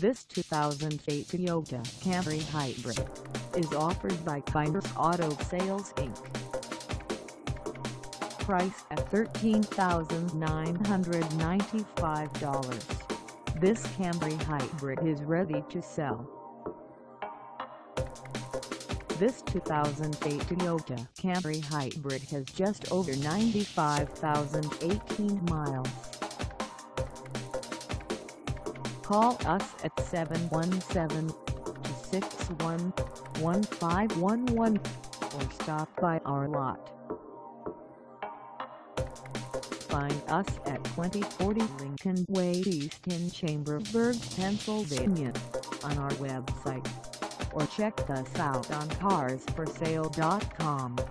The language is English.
This 2008 Toyota Camry Hybrid is offered by Kyners Auto Sales Inc. Price at $13,995. This Camry Hybrid is ready to sell. This 2008 Toyota Camry Hybrid has just over 95,018 miles. Call us at 717-261-1511 or stop by our lot. Find us at 2040 Lincoln Way East in Chambersburg, Pennsylvania, on our website, or check us out on carsforsale.com.